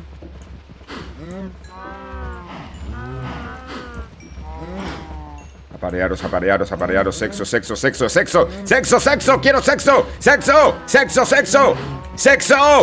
Aparearos, aparearos, aparearos. Sexo, sexo, sexo, sexo. Sexo, sexo, quiero sexo. Sexo, sexo, sexo. Sexo.